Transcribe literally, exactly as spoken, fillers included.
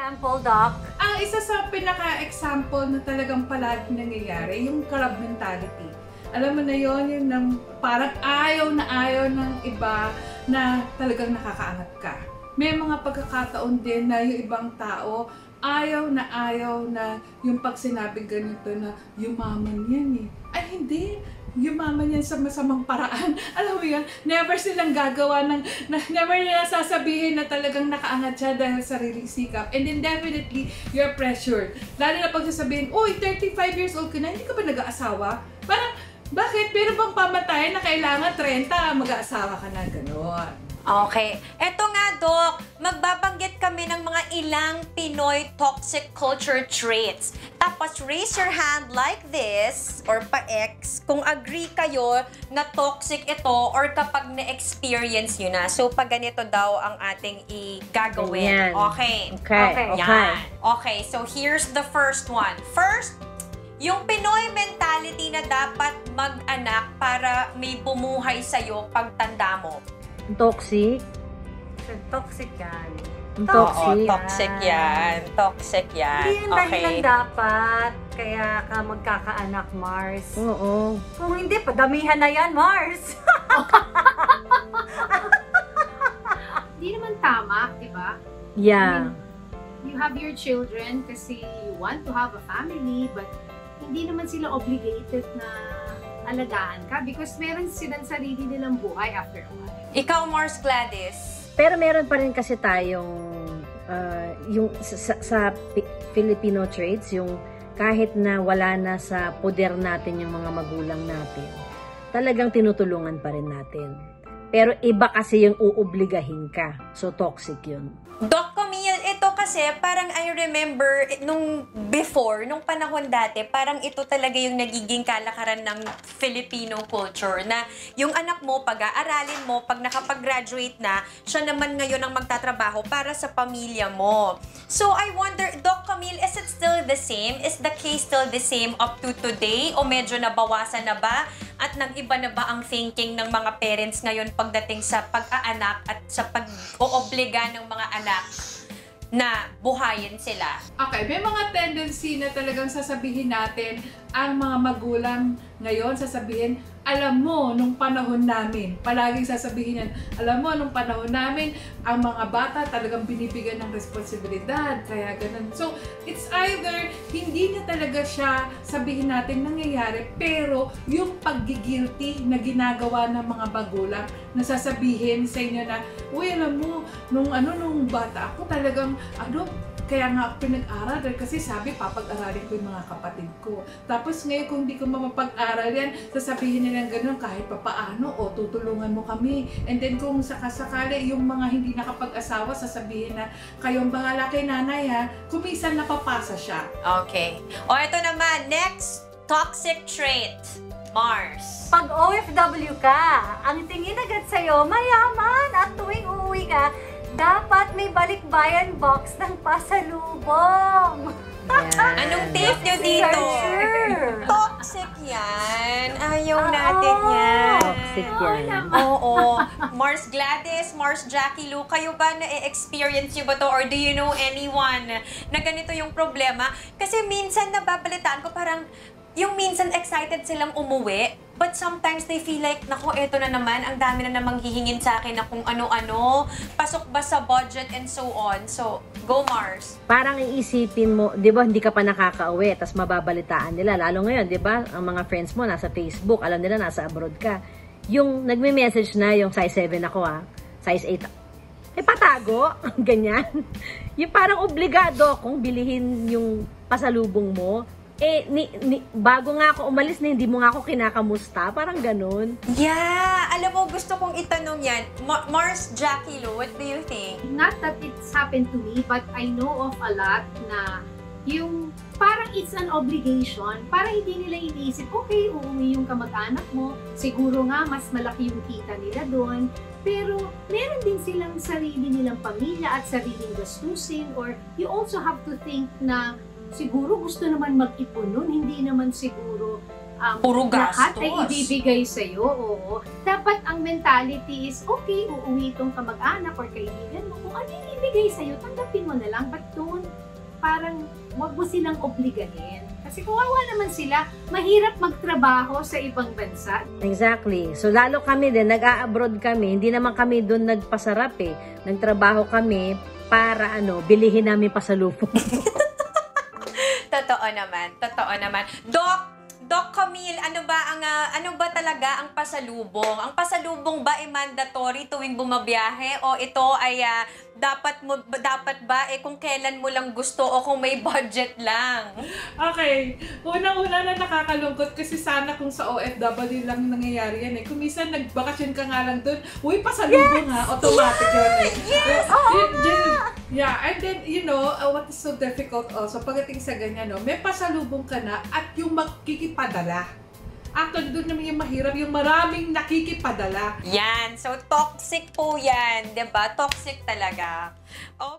example, Doc? Ang isa sa pinaka-example na talagang palagi nangyayari, yung crab mentality. Alam mo na yon, yun ng parang ayaw na ayaw ng iba na talagang nakakaangat ka. May mga pagkakataon din na yung ibang tao, ayaw na ayaw na yung pag sinabi ganito na yumaman yan eh. Ay hindi, yumaman yan sa masamang paraan. Alam mo yan, never silang gagawa ng, na, never nila sasabihin na talagang nakaangat siya dahil sa sariling sikap. And then definitely, you're pressured. Lalo na pag sasabihin, uy, thirty-five years old ka na, hindi ka ba nag-aasawa? Parang, bakit? Pero bang pamatayan na kailangan thirty, mag-aasawa ka na, gano'n. Okay. Eto nga, Doc, magbabanggit kami ng mga ilang Pinoy toxic culture traits. Tapos, raise your hand like this, or pa-X, kung agree kayo na toxic ito or kapag na-experience nyo na. So, pag ganito daw ang ating i-gagawin. Okay. Okay. Okay. Yan. Okay, so here's the first one. First, yung Pinoy mentality na dapat mag-anak para may bumuhay sa'yo pagtanda mo. Toxic? Toxic yan. Toxic? Oo, toxic yan. Toxic yan. Hindi yan Okay. dahilan dapat. Kaya ka magkakaanak, Mars. Oo. Kung hindi, padamihan na yan, Mars. Hindi naman tama, di ba? Yeah. You have your children kasi you want to have a family, but hindi naman sila obligated na alagaan ka because meron silang sarili nilang buhay after a while. Ikaw, Mars Gladys. Pero meron pa rin kasi tayong uh, yung sa, sa Filipino traits, yung kahit na wala na sa poder natin yung mga magulang natin, talagang tinutulungan pa rin natin. Pero iba kasi yung uobligahin ka. So, toxic yun. Doc Camille, ito kasi parang I remember nung before, nung panahon dati, parang ito talaga yung nagiging kalakaran ng Filipino culture na yung anak mo, pag-aaralin mo, pag nakapag-graduate na, siya naman ngayon ang magtatrabaho para sa pamilya mo. So I wonder, Doc Camille, is it still the same? Is the case still the same up to today? O medyo nabawasan na ba? At nag-iba na ba ang thinking ng mga parents ngayon pagdating sa pag-aanak at sa pag-oobliga ng mga anak na buhayin sila? Okay, may mga tendency na talagang sasabihin natin ang mga magulang ngayon, sasabihin, alam mo, nung panahon namin, palaging sasabihin yan, alam mo, nung panahon namin, ang mga bata talagang binibigyan ng responsibilidad, kaya ganun. So, it's either, hindi na talaga siya sabihin natin nangyayari, pero yung pag-guilty na ginagawa ng mga magulang, na sasabihin sa inyo na, uy, alam mo, nung ano, nung bata ako talagang, ano, kaya nga ako pinag-aral dahil kasi sabi, papag-aralin ko yung mga kapatid ko. Tapos ngayon, kung hindi ko mapapag-aral yan, sasabihin nila gano'n kahit papaano, o tutulungan mo kami. And then kung sakasakali, yung mga hindi nakapag-asawa, sasabihin na, kayong bahala kay nanay ha, kumisan napapasa siya. Okay. O ito naman, next toxic trait. Mars. Pag O F W ka, ang tingin agad sa'yo, mayaman at tuwing uuwi ka, dapat may balikbayan box ng pasalubong. Yan. Anong tape nyo dito? Sure. Toxic yan. Ayaw Oo. natin yan. Toxic yan. Oo. Mars Gladys, Mars Jackie Lou, kayo ba na-experience nyo ba to? Or do you know anyone na ganito yung problema? Kasi minsan nababalitaan ko parang yung minsan excited silang umuwi, but sometimes they feel like, naku, eto na naman, ang dami na namang hihingin sa akin na kung ano-ano, pasok ba sa budget and so on. So, go Mars. Parang iisipin mo, di ba, hindi ka pa nakaka-uwi, tapos mababalitaan nila. Lalo ngayon, di ba, ang mga friends mo nasa Facebook, alam nila nasa abroad ka. Yung nagme-message na, yung size seven ako ah, size eight, eh patago, ganyan. Yung parang obligado kung bilihin yung pasalubong mo. Eh, ni, ni, bago nga ako umalis na hindi mo nga ako kinakamusta, parang ganun. Yeah! Alam mo, gusto kong itanong yan. Ma Mars Jackie Lou, what do you think? Not that it's happened to me, but I know of a lot na yung parang it's an obligation. Parang hindi nila iniisip, okay, uuwi yung kamag-anak mo, siguro nga mas malaki yung kita nila doon, pero meron din silang sarili nilang pamilya at sariling gastusin, or you also have to think na siguro gusto naman mag-ipon nun, hindi naman siguro um, Puro lahat gastos. ay ibibigay sa'yo. Oo. Dapat ang mentality is, okay, uuwi itong kamag-anak or kaibigan mo. Kung ano yung ibigay sa'yo, tanggapin mo na lang. But don't, parang, wag mo silang obligahin. Kasi kawawa naman sila, mahirap magtrabaho sa ibang bansa. Exactly. So lalo kami din, nag-a-abroad kami, hindi naman kami doon nagpasarap eh. Nagtrabaho kami para ano, bilihin namin pasalubong. Totoo naman, totoo naman. Doc, Doc Camille, ano ba ang ah, ano ba talaga ang pasalubong? Ang pasalubong ba ay mandatory tuwing bumabiyahe o ito ay ah, dapat mo dapat ba eh kung kailan mo lang gusto o kung may budget lang? Okay. Unang-una na nakakalungkot kasi sana kung sa O F W lang nangyayari yan eh. Kung minsan nagbakasyon ka nga lang dun, uy, pasalubong ha, automatic yun eh. Yes! Yeah, and then, you know, uh, what is so difficult also, pagdating sa ganyan, no, may pasalubong ka na at yung makikipadala. Actually, doon naman yung mahirap, yung maraming nakikipadala. Yan. So, toxic po yan. 'Di ba? Toxic talaga. Oh.